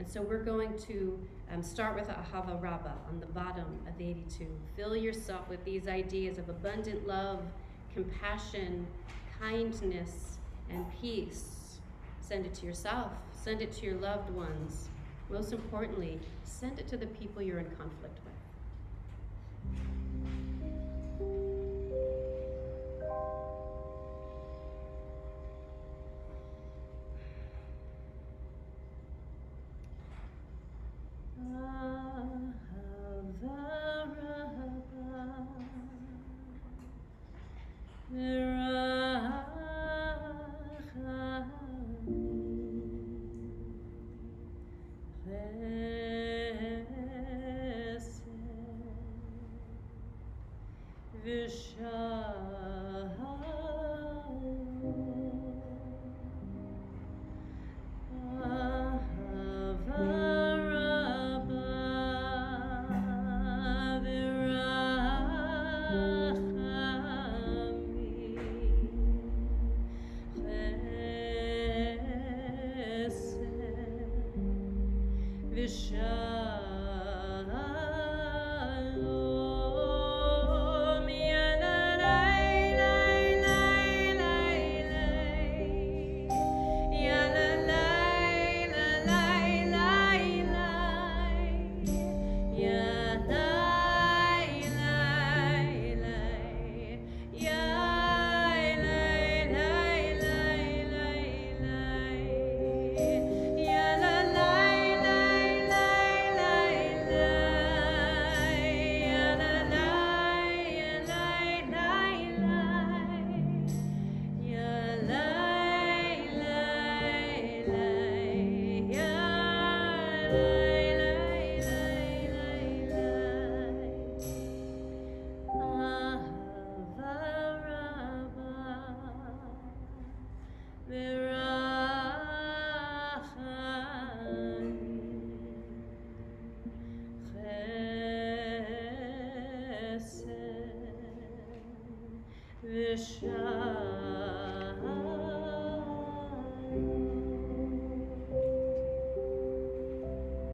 And so we're going to start with Ahava Rabbah on the bottom of 82. Fill yourself with these ideas of abundant love, compassion, kindness, and peace. Send it to yourself. Send it to your loved ones. Most importantly, send it to the people you're in conflict with. Vishal